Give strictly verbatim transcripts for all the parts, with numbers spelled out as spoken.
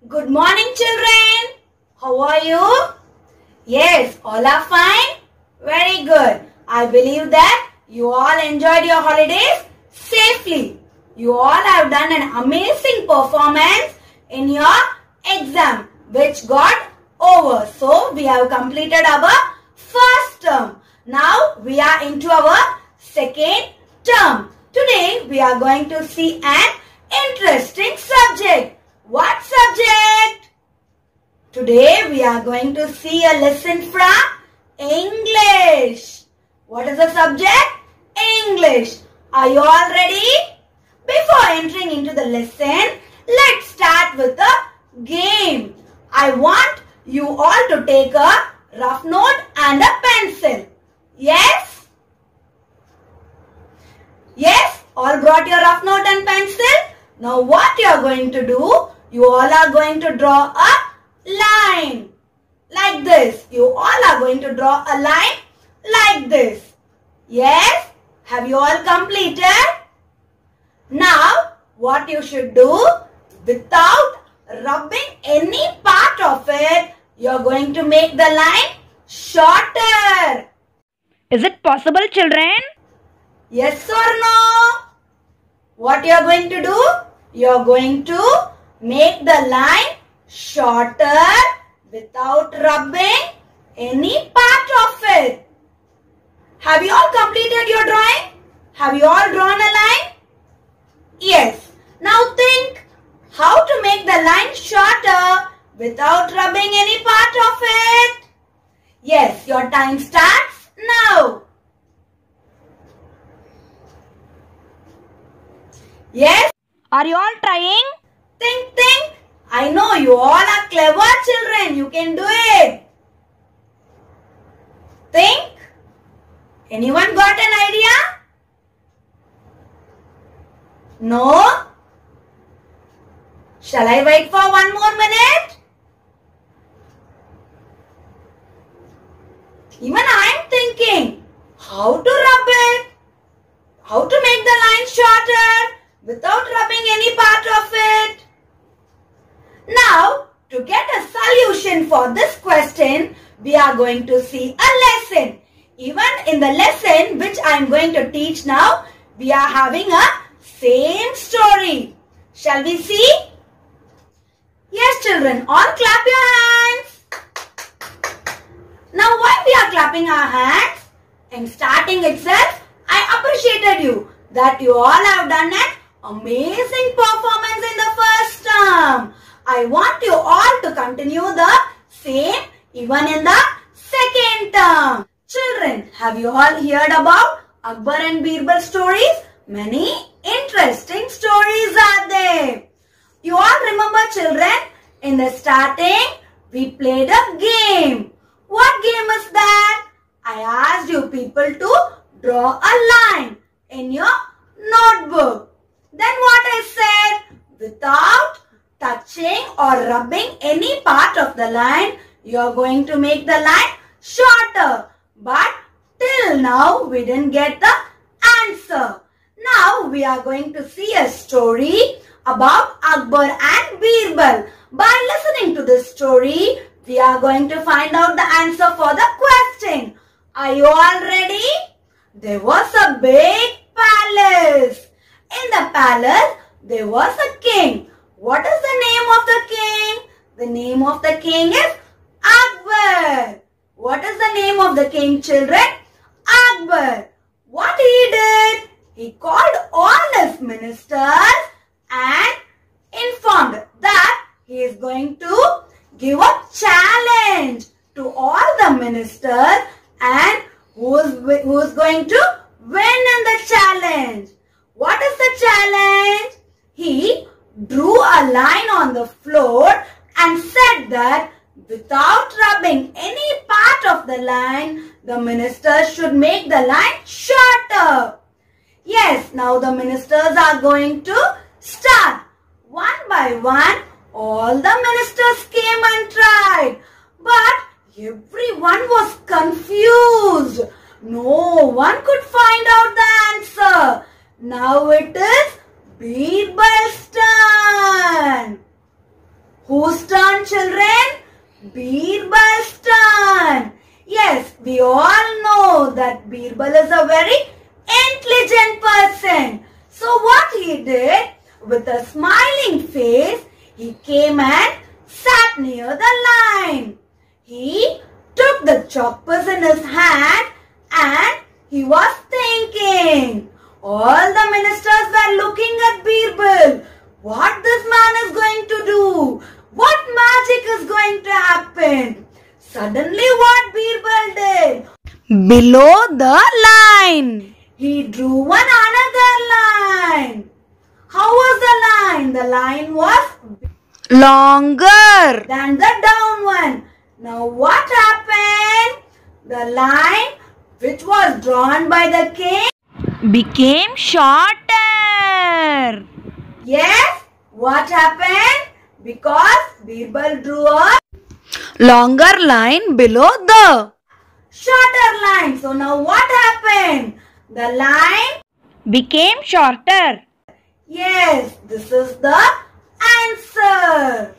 Good morning, children. How are you? Yes, all are fine? Very good. I believe that you all enjoyed your holidays safely. You all have done an amazing performance in your exam which got over. So, we have completed our first term. Now, we are into our second term. Today, we are going to see an interesting subject. What subject? Today, we are going to see a lesson from English. What is the subject? English. Are you all ready? Before entering into the lesson, let's start with a game. I want you all to take a rough note and a pencil. Yes? Yes? All brought your rough note and pencil? Now what you are going to do? You all are going to draw a line like this. You all are going to draw a line like this. Yes? Have you all completed? Now, what you should do, without rubbing any part of it, you are going to make the line shorter. Is it possible, children? Yes or no? What you are going to do? You are going to make the line shorter without rubbing any part of it. Have you all completed your drawing? Have you all drawn a line? Yes. Now think how to make the line shorter without rubbing any part of it. Yes, your time starts now. Yes? Are you all trying? Think, think. I know you all are clever children. You can do it. Think. Anyone got an idea? No? Shall I wait for one more minute? Even I am thinking how to rub it. How to make the line shorter without rubbing any part of it. Now, to get a solution for this question, we are going to see a lesson. Even in the lesson which I am going to teach now, we are having a same story. Shall we see? Yes, children, all clap your hands. Now, why we are clapping our hands? In starting itself, I appreciated you that you all have done an amazing performance in the first term. I want you all to continue the same even in the second term. Children, have you all heard about Akbar and Birbal stories? Many interesting stories are there. You all remember, children, in the starting, we played a game. What game is that? I asked you people to draw a line in your notebook. Then what I said, without touching or rubbing any part of the line, you are going to make the line shorter. But till now, we didn't get the answer. Now, we are going to see a story about Akbar and Birbal. By listening to this story, we are going to find out the answer for the question. Are you all ready? There was a big palace. In the palace, there was a king. What is the name of the king? The name of the king is Akbar. What is the name of the king, children? Akbar. What he did? He called all his ministers and informed that he is going to give a challenge to all the ministers, and who is, who is going to win in the challenge. What is the challenge? He drew a line on the floor and said that without rubbing any part of the line, the ministers should make the line shorter. Yes, now the ministers are going to start. One by one, all the ministers came and tried. But everyone was confused. No one could find out the answer. Now it is Birbal's turn. Whose turn, children? Birbal's turn. Yes, we all know that Birbal is a very intelligent person. So what he did, with a smiling face, he came and sat near the lion. He took the choppers in his hand and he was thinking. All the ministers were looking at Birbal. What this man is going to do? What magic is going to happen? Suddenly what Birbal did? Below the line, he drew one another line. How was the line? The line was longer than the down one. Now what happened? The line which was drawn by the king became shorter. Yes, what happened? Because Birbal drew a longer line below the shorter line. So now what happened? The line Became shorter. Yes, this is the answer.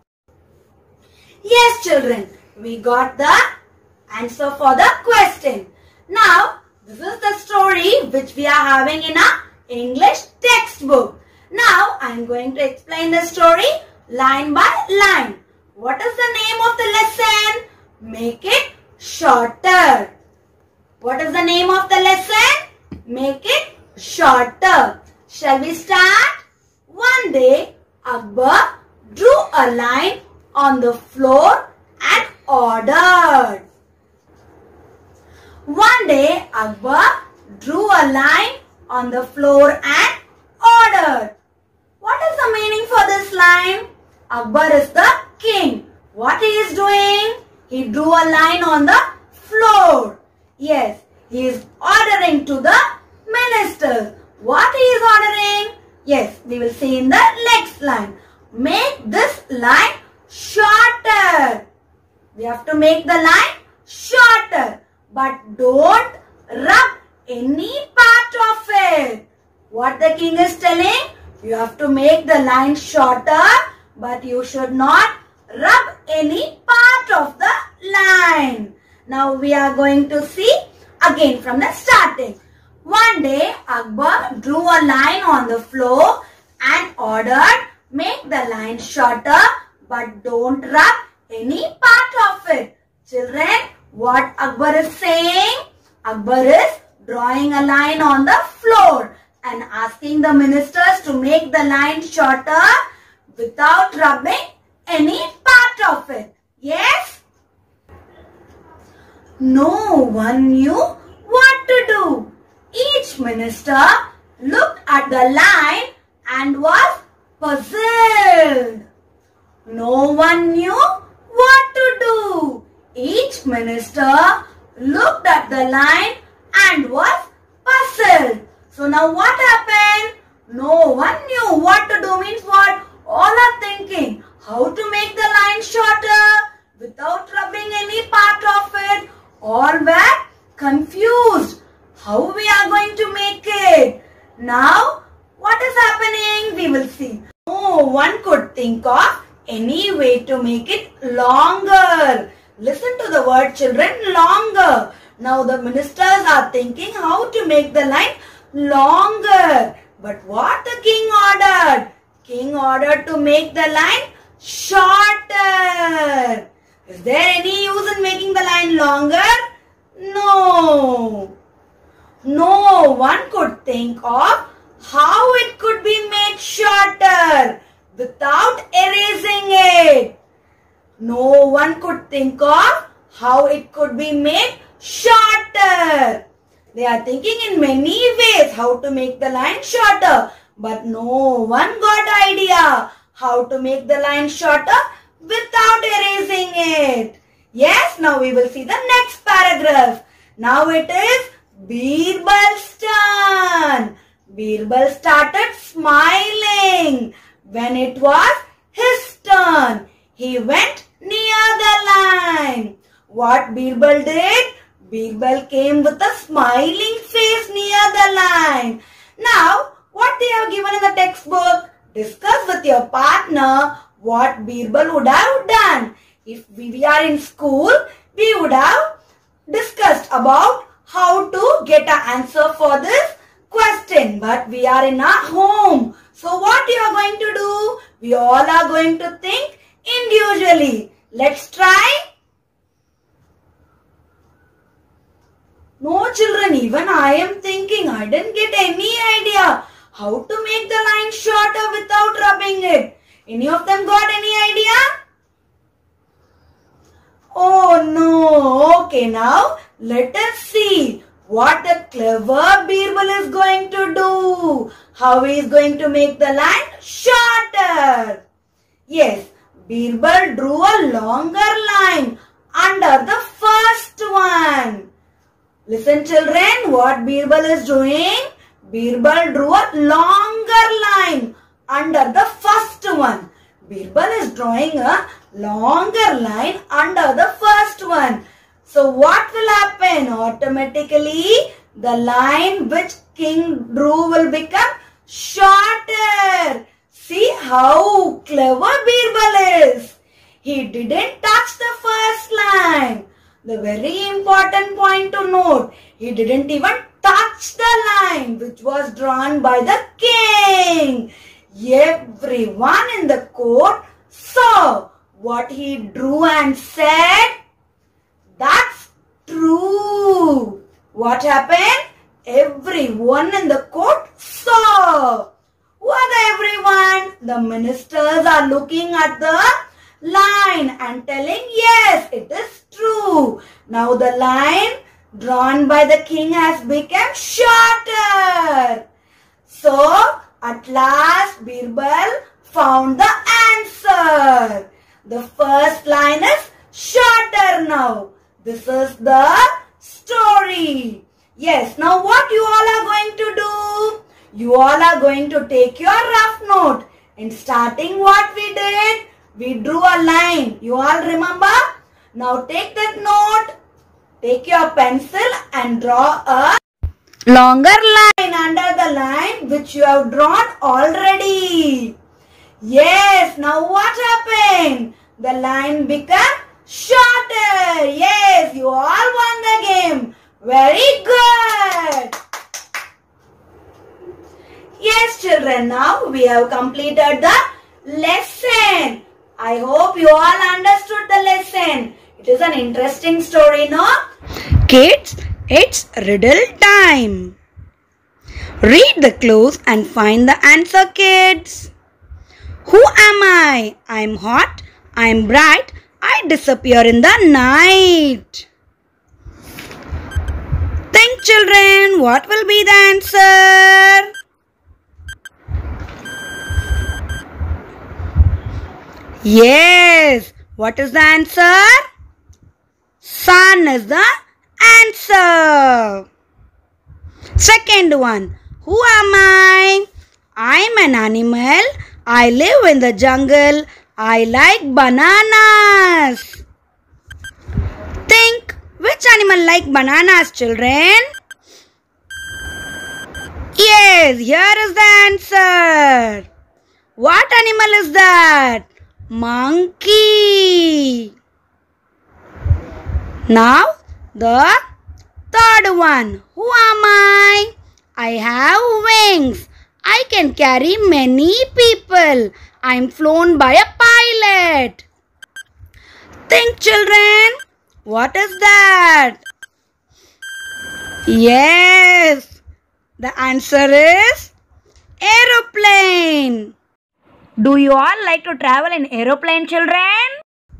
Yes, children, we got the answer for the question. Now, this is the story which we are having in our English textbook. Now, I am going to explain the story line by line. What is the name of the lesson? Make it shorter. What is the name of the lesson? Make it shorter. Shall we start? One day, Akbar drew a line on the floor and ordered. One day, Akbar drew a line on the floor and ordered. What is the meaning for this line? Akbar is the king. What he is doing? He drew a line on the floor. Yes, he is ordering to the ministers. What he is ordering? Yes, we will see in the next line. Make this line shorter. We have to make the line shorter. But don't rub any part of it. What the king is telling? You have to make the line shorter, but you should not rub any part of the line. Now we are going to see again from the starting. One day Akbar drew a line on the floor and ordered, make the line shorter, but don't rub any part of it. Children, what Akbar is saying? Akbar is drawing a line on the floor and asking the ministers to make the line shorter without rubbing any part of it. Yes? No one knew what to do. Each minister looked at the line and was puzzled. No one knew what to do. Each minister looked at the line and was puzzled. So now what happened? No one knew what to do means what? All are thinking how to make the line shorter without rubbing any part of it. All were confused. How we are going to make it? Now what is happening? We will see. No one could think of any way to make it longer. Listen to the word, children, longer. Now the ministers are thinking how to make the line longer. But what the king ordered? King ordered to make the line shorter. Is there any use in making the line longer? No. No one could think of how it could be made shorter without erasing it. No one could think of how it could be made shorter. They are thinking in many ways how to make the line shorter, but no one got idea how to make the line shorter without erasing it. Yes, now we will see the next paragraph. Now it is Birbal's turn. Birbal started smiling. When it was his turn, he went near the line. What Birbal did? Birbal came with a smiling face near the line. Now, what they have given in the textbook? Discuss with your partner what Birbal would have done. If we are in school, we would have discussed about how to get an answer for this question. But we are in our home. So what you are going to do? We all are going to think individually. Let's try. No children, even I am thinking. I didn't get any idea how to make the line shorter without rubbing it. Any of them got any idea? Oh no. Okay, now let us see what the clever Birbal is going to do. How he is going to make the line shorter. Yes, Birbal drew a longer line under the first one. Listen children, what Birbal is doing? Birbal drew a longer line under the first one. Birbal is drawing a longer line under the first one. So what will happen? Automatically the line which King drew will become shorter. See how clever Birbal is. He didn't touch the first line. The very important point to note, he didn't even touch the line which was drawn by the king. Everyone in the court saw what he drew and said, that's true. What happened? Everyone in the court saw. Who are the everyone? The ministers are looking at the line and telling, yes, it is true. Now the line drawn by the king has become shorter. So at last Birbal found the answer. The first line is shorter now. This is the story. Yes, now what you all are going to do? You all are going to take your rough note. In starting what we did, we drew a line. You all remember? Now take that note, take your pencil and draw a longer line under the line which you have drawn already. Yes, now what happened? The line became shorter. Yes, you all won the game. Very good. Yes, children, now we have completed the lesson. I hope you all understood the lesson. It is an interesting story, no? Kids, it's riddle time. Read the clues and find the answer, kids. Who am I? I'm hot, I'm bright, I disappear in the night. Think, children, what will be the answer? Yes, what is the answer? Sun is the answer. Second one, who am I? I'm an animal. I live in the jungle. I like bananas. Think, which animal like bananas, children? Yes, here is the answer. What animal is that? Monkey. Now the third one. Who am I? I have wings. I can carry many people. I am flown by a pilot. Think, children. What is that? Yes. The answer is aeroplane. Do you all like to travel in aeroplane, children?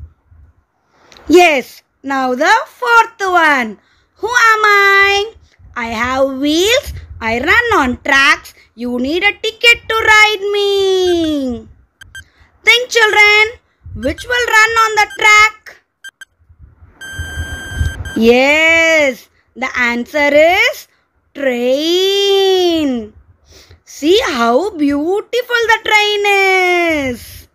Yes. Now the fourth one. Who am I? I have wheels. I run on tracks. You need a ticket to ride me. Think, children. Which will run on the track? Yes. The answer is train. See how beautiful the train is.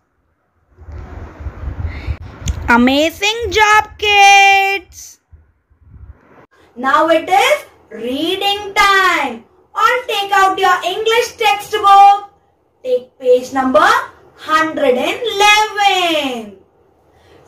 Amazing job, kids. Now it is reading time. All take out your English textbook. Take page number one hundred eleven.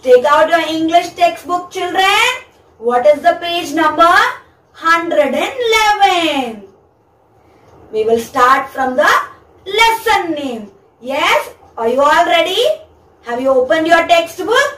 Take out your English textbook, children. What is the page number? one hundred eleven. We will start from the lesson name. Yes? Are you all ready? Have you opened your textbook?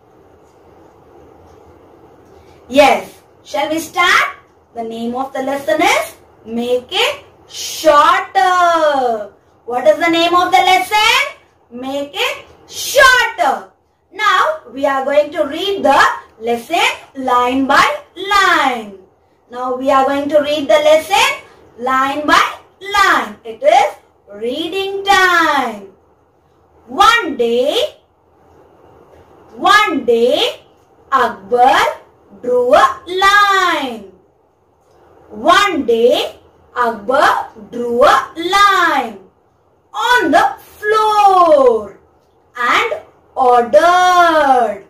Yes. Shall we start? The name of the lesson is Make It Shorter. What is the name of the lesson? Make it shorter. Now we are going to read the lesson line by line. Now we are going to read the lesson line by line. It is reading time. One day, one day, Akbar drew a line. One day, Akbar drew a line on the floor and ordered.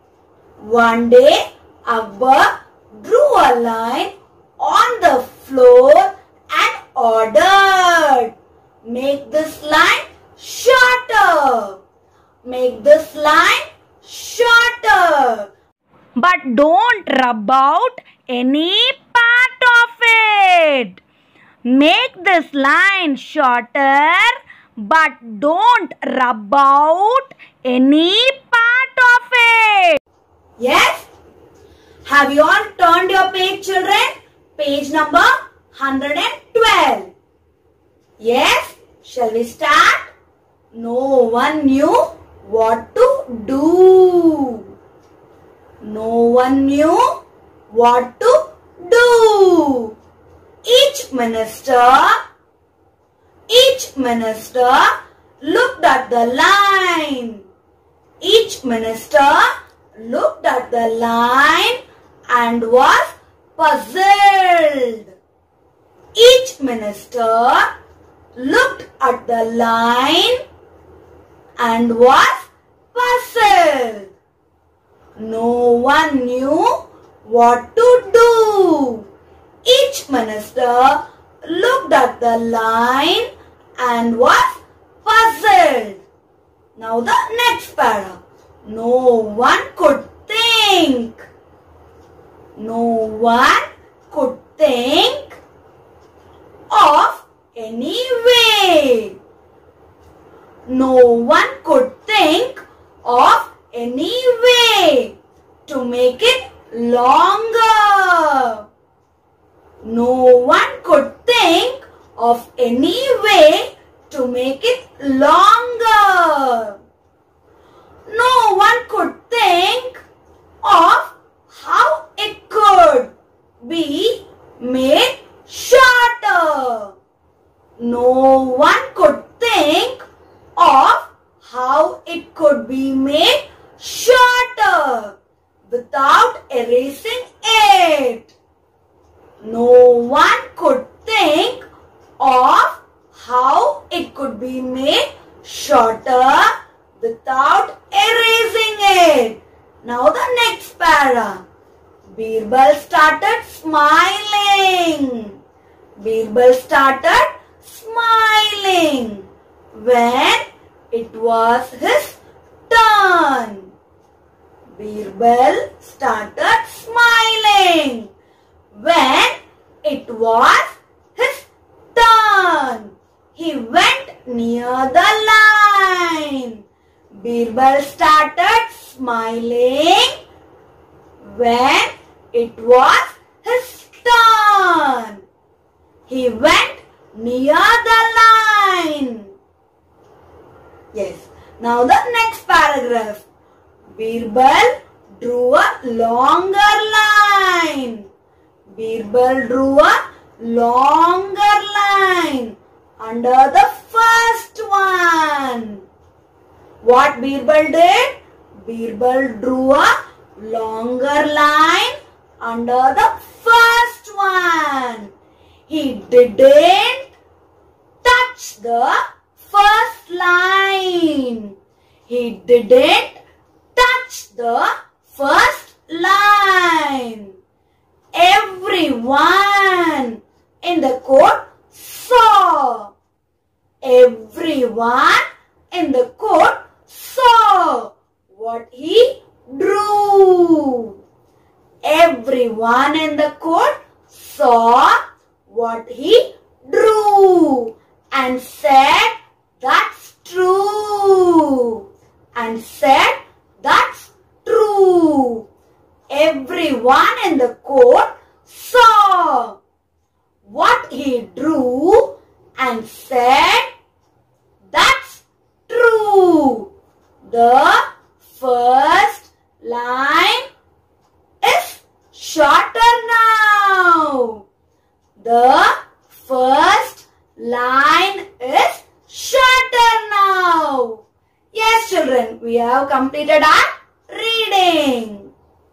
One day, Akbar drew a line on the floor and ordered. Make this line shorter. Make this line shorter. But don't rub out any part of it. Make this line shorter, but don't rub out any part of it. Yes? Have you all turned your page, children? Page number one hundred twelve. Yes? Shall we start? No one knew what to do. No one knew what to do. Each minister, each minister looked at the line. Each minister looked at the line and was puzzled. Each minister looked at the line and was puzzled. No one knew what to do. Each minister looked at the line and was puzzled. Now the next para. No one could think. No one could think of any way. No one could think of any way to make it longer. No one could think of any way to make it longer. No one could think of how it could be made shorter. No one could think of how it could be made shorter without erasing it. No one could think of how it could be made shorter without erasing it. Now the next para. Birbal started smiling. Birbal started smiling when it was his turn. Birbal started smiling when it was his turn. He went near the line. Birbal started smiling when it was his turn. He went near the line. Yes. Now the next paragraph. Birbal drew a longer line. Birbal drew a longer line under the first one. What Birbal did? Birbal drew a longer line under the first one. He didn't touch the first line. He didn't touch the first line. Everyone in the court saw. Everyone in the court saw what he Everyone in the court saw what he drew and said, "That's true." And said, "That's true." Everyone in the court saw what he drew and said, "That's true." The first line is shorter now. The first line is shorter now. Yes, children, we have completed our reading.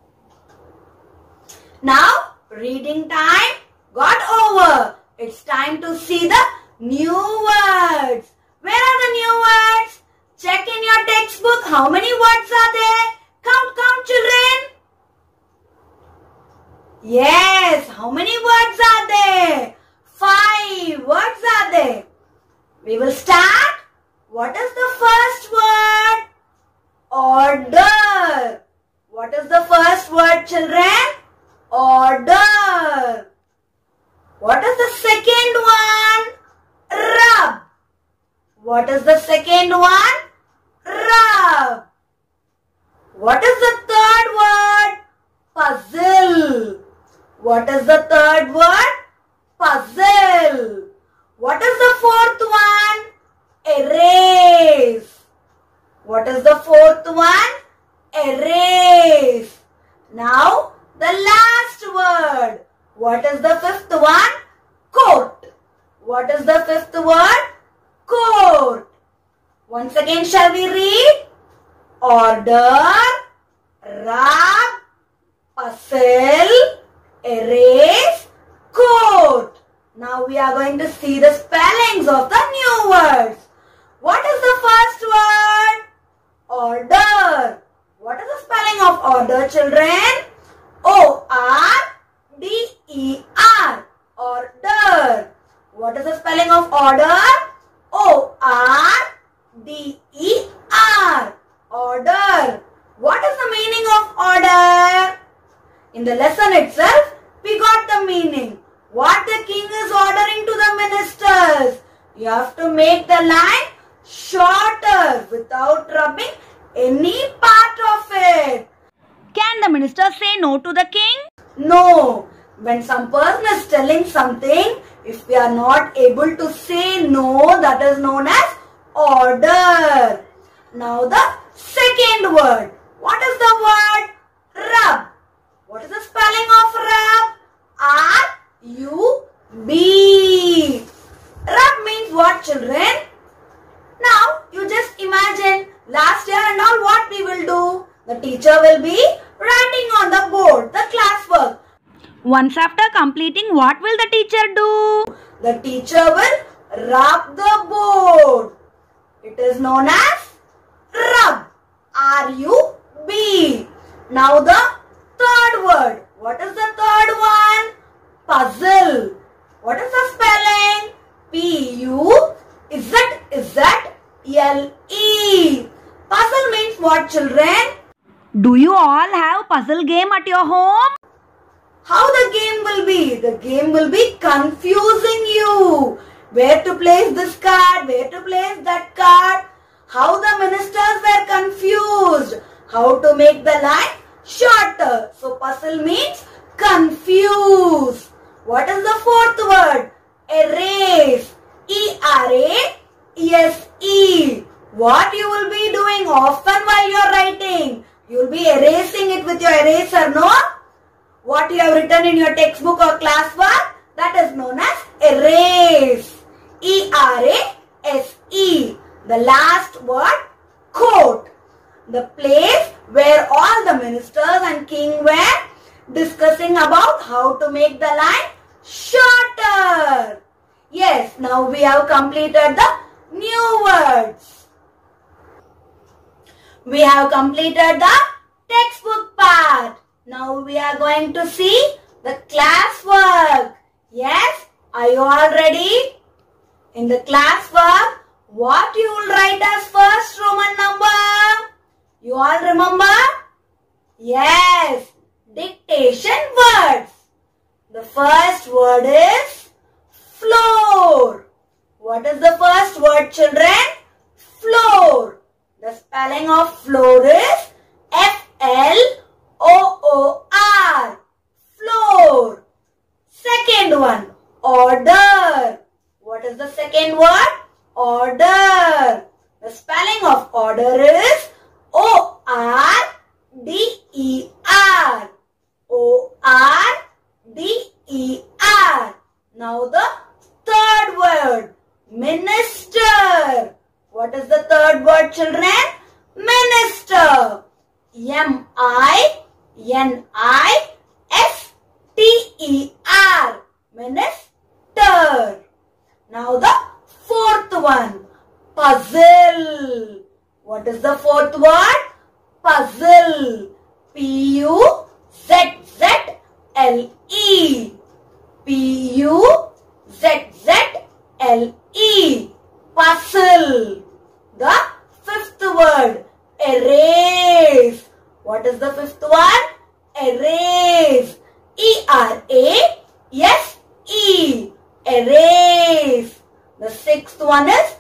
Now, reading time got over. It's time to see the new words. Where are the new words? Check in your textbook. How many words are there? Count, count, children. Yes, how many words are there? Five words are there. We will start. What is the first word? Order. What is the first word, children? Order. What is the second one? Rub. What is the second one? Rub. What is the third word? Puzzle. What is the third word? Puzzle. What is the fourth one? Erase. What is the fourth one? Erase. Now, the last word. What is the fifth one? Coat. What is the fifth word? Coat. Once again, shall we read? Order, rub, puzzle, erase, coat. Now we are going to see the spellings of the new words. What is the first word? Order. What is the spelling of order, children? O R D E R. Order. What is the spelling of order? O R D E R. Order. What is the meaning of order? In the lesson itself, we got the meaning. What the king is ordering to the ministers. You have to make the line shorter without rubbing any part of it. Can the minister say no to the king? No. When some person is telling something, if we are not able to say no, that is known as order. Now the second word. What is the word? Rub. What is the spelling of rub? R U B. Rub means what, children? Now, you just imagine last year and all what we will do. The teacher will be writing on the board the classwork. Once after completing, what will the teacher do? The teacher will rub the board. It is known as rub. R U B. Now the third word. What is the third one? Puzzle. What is the spelling? P U Z Z L E. Puzzle means what, children? Do you all have puzzle game at your home? How the game will be? The game will be confusing you. Where to place this card? Where to place that card? How the ministers were confused. How to make the line shorter. So puzzle means confuse. What is the fourth word? Erase. E R A E S E. What you will be doing often while you are writing? You will be erasing it with your eraser, no? What you have written in your textbook or classwork, that is known as erase. E R A S E. The last word, court. The place where all the ministers and king were discussing about how to make the line shorter. Yes, now we have completed the new words. We have completed the textbook part. Now we are going to see the classwork. Yes, are you all ready? In the classwork, what you will write as first Roman number? You all remember? Yes, dictate. Asian words. The first word is floor. What is the first word, children? Floor. The spelling of floor is F L O O R. Floor. Second one, order. What is the second word? Order. The spelling of order is O R D E R. O R D E R. Now the third word, minister. What is the third word, children? Minister. M I N I S T E R. Minister. Now the fourth one, puzzle. What is the fourth word? Puzzle. P U Z Z L E. P U Z Z L E. Puzzle. The fifth word, erase. What is the fifth one? Erase. E R A S E. Erase. The sixth one is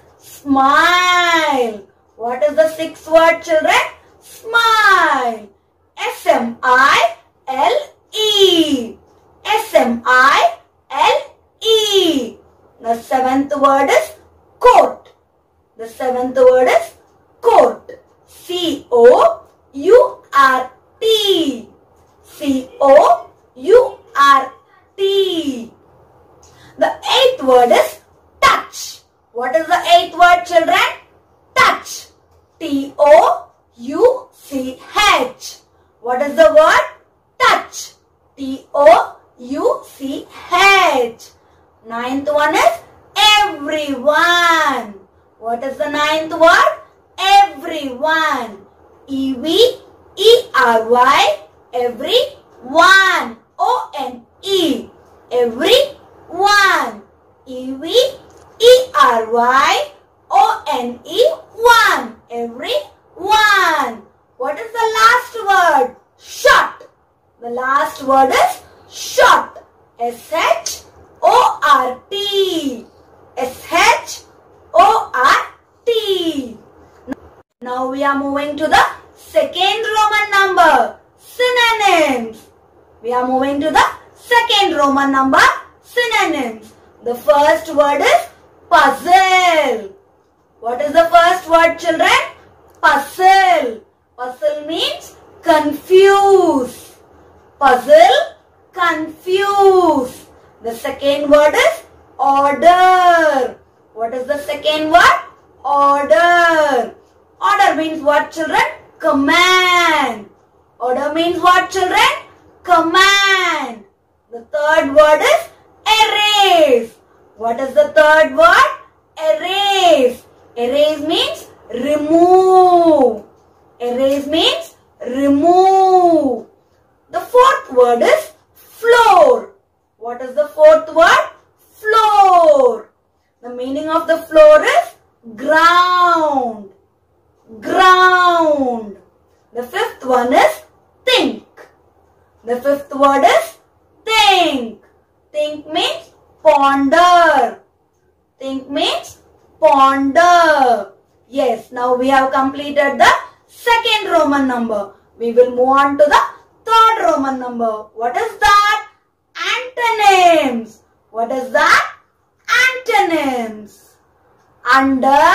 smile. What is the sixth word, children? Smile. S M I L E. S M I L E. The seventh word is coat. The seventh word is coat. C O U R T. C O U R T. The eighth word is touch. What is the eighth word, children? Touch. T O U C H. What is the word? Touch. T O U C H. Ninth one is everyone. What is the ninth word? Everyone. E V E R Y. Everyone. O N E. Everyone. E V E R Y. O N E. One. Everyone. What is the last word? Short. The last word is short. S H O R T. S H O R T. Now we are moving to the second Roman number, synonyms. We are moving to the second Roman number, synonyms. The first word is puzzle. What is the first word, children? Puzzle. Puzzle means confuse. Puzzle, confuse. The second word is order. What is the second word? Order. Order means what, children? Command. Order means what, children? Command. The third word is erase. What is the third word? Erase. Erase means remove. Erase means remove. The fourth word is floor. What is the fourth word? Floor. The meaning of the floor is ground. Ground. The fifth one is think. The fifth word is think. Think means ponder. Think means ponder. Yes, now we have completed the second Roman number. We will move on to the third Roman number. What is that? Antonyms. What is that? Antonyms. Under,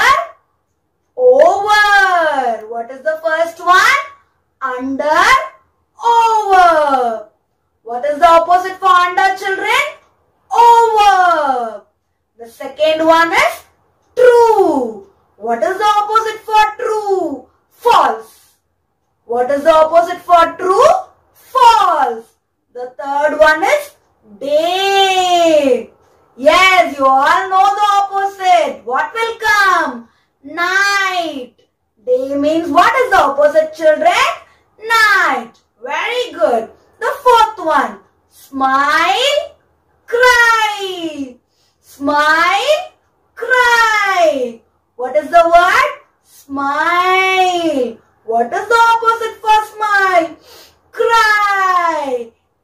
over. What is the first one? Under, over. What is the opposite for under, children? Over. The second one is true. What is the opposite for true? False. What is the opposite for true? False. The third one is day. Yes, you all know the opposite. What will come? Night. Day means what is the opposite, children? Night. Very good. The fourth one. Smile, cry. Smile, cry. What is the word? Smile. What is the opposite for smile? Cry.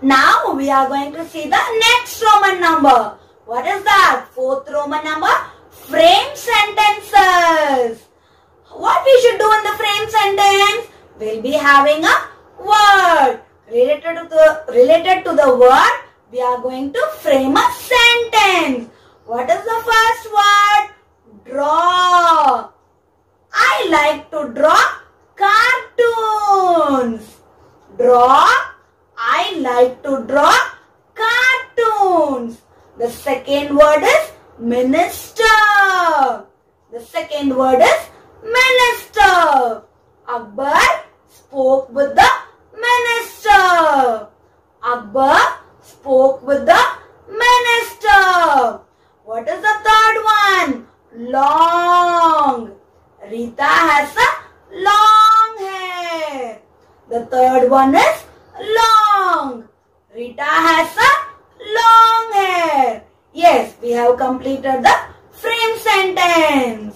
Now we are going to see the next Roman number. What is that? Fourth Roman number. Frame sentences. What we should do in the frame sentence? We'll be having a word. Related to the, related to the word, we are going to frame a sentence. What is the first word? Draw. I like to draw cartoons. Draw. I like to draw cartoons. The second word is minister. The second word is minister. Akbar spoke with the minister. Akbar spoke with the minister. What is the third one? Long. Rita has a long hair. The third one is long. Rita has a long hair. Yes, we have completed the frame sentence.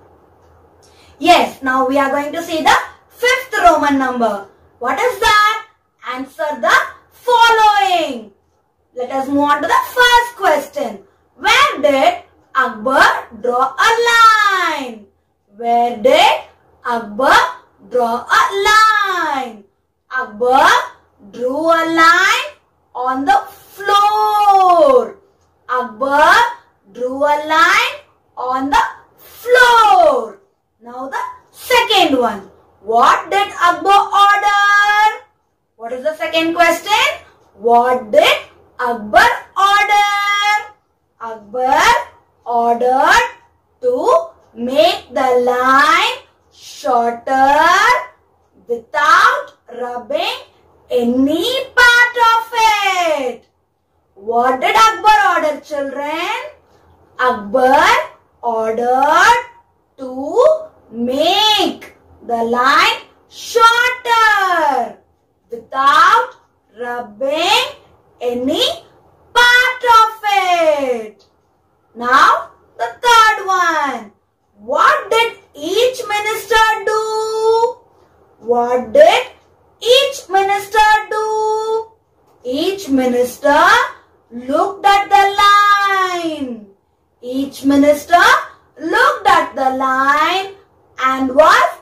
Yes, now we are going to see the fifth Roman number. What is that? Answer the following. Let us move on to the first question. Where did Akbar draw a line? Where did Akbar draw a line? Akbar drew a line on the floor. Akbar drew a line on the floor. Now the second one. What did Akbar order? What is the second question? What did Akbar order? Akbar ordered to make the line shorter without rubbing any part of it. What did Akbar order, children? Akbar ordered to make the line shorter without rubbing any part of it. Now the third one. What did each minister do? What did each minister do? Each minister looked at the line. Each minister looked at the line and was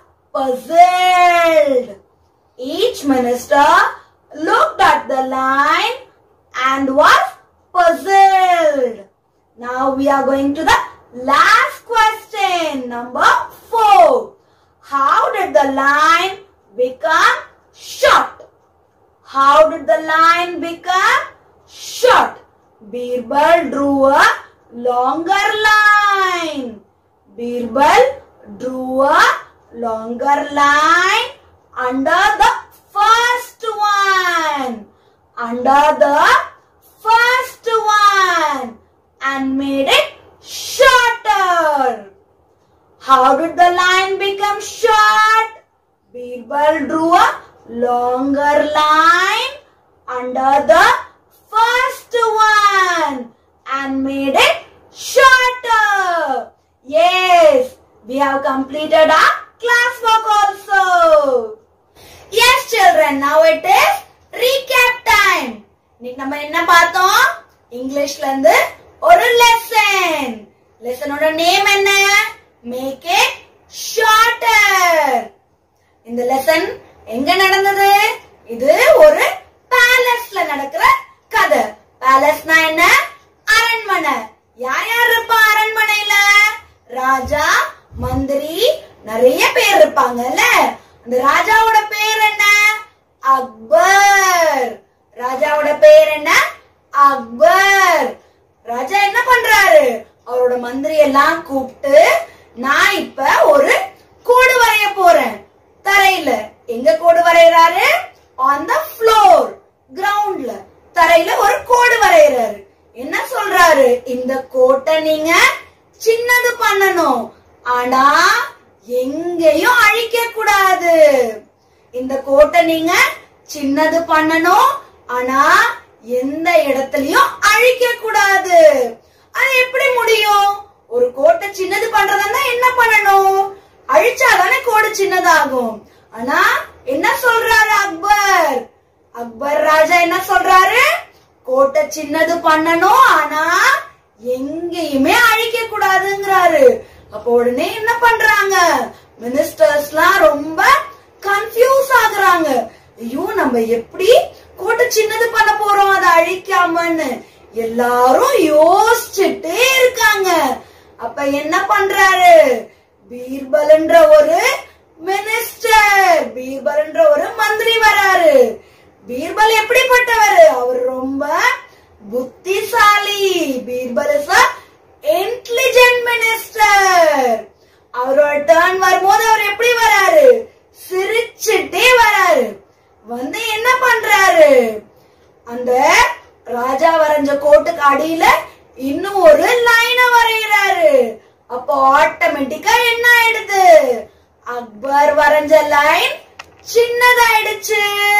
puzzled. Each minister looked at the line and was puzzled. Now we are going to the last question, number four. How did the line become short? How did the line become short? Birbal drew a longer line. Birbal drew a longer line under the first one. Under the first one and made it shorter. How did the line become short? Birbal drew a longer line under the first one and made it shorter. Yes, we have completed our classwork also. Yes, children, now it is recap time. இன்னைக்கு நம்ம என்ன பார்த்தோம்? இங்கிலீஷ்ல இருந்து ஒரு lesson. லெசனோட name என்ன? Make it shorter. இந்த லெசன் எங்க நடந்தது? இது ஒரு பேலஸ்ல நடக்கிற கதை. பேலஸ்னா என்ன? அரண்மனை. யார் யார் இருப்பா அரண்மனையில? ராஜா, மந்திரி, நிறைய பேர் இருப்பாங்கல்ல. அந்த ராஜாவோட பேர் என்ன? அக்பர். ராஜாவோட பேர் என்ன? அக்பர். ராஜா என்ன பண்றாரு? அவரோட மந்திரி எல்லாம் கூப்பிட்டு, நான் இப்ப ஒரு கோடு வரைய போறேன் தரையில. எங்க கோடு வரையறாரு? ஆன் த ஃப்ளோர், கிரவுண்ட்ல, தரையில ஒரு கோடு வரையறாரு. என்ன சொல்றாரு? இந்த கோட்டை நீங்க சின்னது பண்ணணும், ஆனா எங்கேயும் அழிக்க கூடாது. இந்த கோட்டை நீங்க சின்னது பண்ணணும், ஆனா எந்த இடத்துலயும் அழிக்க கூடாது. அது எப்படி முடியும்? ஒரு கோட்டை சின்னது பண்றதா என்ன பண்ணணும்? அழிச்சாதானே கோடு சின்னதாகும். ஆனா என்ன சொல்றாரு அக்பர்? அக்பர் ராஜா என்ன சொல்றாரு? கோட்டை சின்னது பண்ணணும், ஆனா எங்கேயுமே அழிக்க கூடாதுங்கிறாரு. அப்ப உடனே என்ன பண்றாங்க? மினிஸ்டர்ஸ் எல்லாம் ரொம்ப கன்ஃபியூஸ் ஆகுறாங்க. ஐயோ, நம்ம எப்படி கோட்டை சின்னது பண்ண போறோம் அதை அழிக்காமன்னு எல்லாரும் யோசிச்சுட்டே இருக்காங்க. அப்ப என்ன பண்றாரு? பீர்பல்ன்ற ஒரு மினிஸ்டர், பீர்பல்ன்ற ஒரு மந்திரி வராரு. பீர்பல் எப்படிப்பட்டவர்? அவர் ரொம்ப புத்திசாலி. Birbal is a intelligent minister. அவரோட டர்ன் வரும்போது அவர் எப்படி வராரு? சிரிச்சுட்டே வராரு. வந்து என்ன பண்றாரு? அந்த ராஜா வரைஞ்ச கோட்டுக்கு அடியில இன்னும் ஒரு லைன வரைகிறாரு. அப்போ ஆட்டோமேட்டிக்கா என்ன ஆயிடுது? அக்பர் வரைஞ்ச லைன் சின்னதாயிடுச்சு.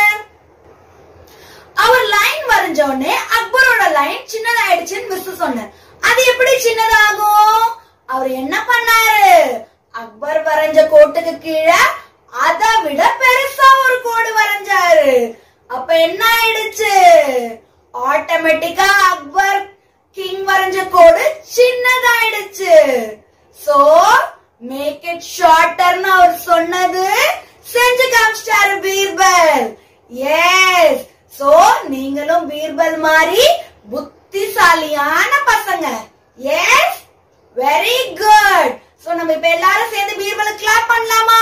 அவர் லைன் வரைஞ்ச உடனே அக்பரோட லைன் சின்னதாயிடுச்சுன்னு மிஸ் சொன்ன. அது எப்படி சின்னதாகும்? அவர் என்ன பண்ணாரு? அக்பர் வரைஞ்ச கோட்டுக்கு கீழே அதை விட பெருசா ஒரு கோடு வரைஞ்சாரு. அப்ப என்ன ஆயிடுச்சு? ஆட்டோமேட்டிக்கா அக்பர் கிங் வரைஞ்ச கோடு சின்னதாயிடுச்சு. சோ மேக் இட் ஷார்ட்டர்னு அவர் சொன்னது செஞ்சு காமிச்சிட்டாரு பீர்பல். எஸ், சோ நீங்களும் பீர்பல் மாதிரி புத்திசாலியான பசங்க. S, very good. சோ நம்ம இப்ப எல்லாரும் சேர்ந்து பீர்பல் கிளாப் பண்ணலாமா?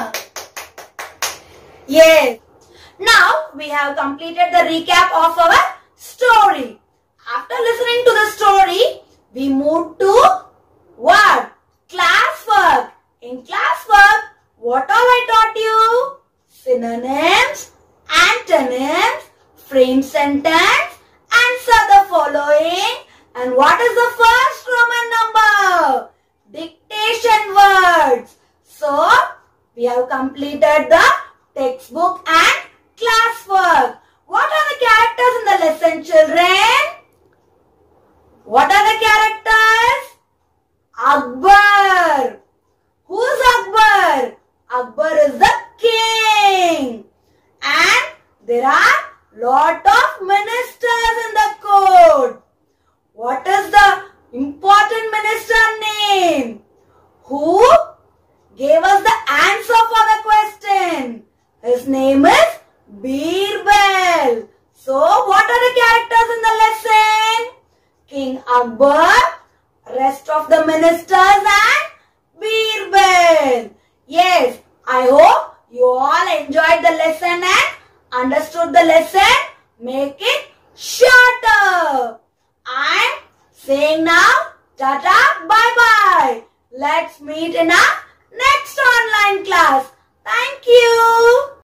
Yes. Now we have completed the recap of our story. After listening to the story, we move to what? Classwork. In classwork, what all I taught you? Synonyms, antonyms, frame sentence, answer the following. And what is the first Roman number? Dictation words. So, we have completed the textbook and classwork. What are the characters in the lesson, children? What are the characters? Akbar. Who is Akbar? Akbar is the king. And there are lot of ministers in the court. What is the important minister name? Who gave us the answer for the question? His name is Birbal. So, what are the characters in the lesson? King Akbar, rest of the ministers and Birbal. Yes, I hope you all enjoyed the lesson and understood the lesson. Make it shorter. I'm saying now, tata, bye bye. Let's meet in our next online class. Thank you.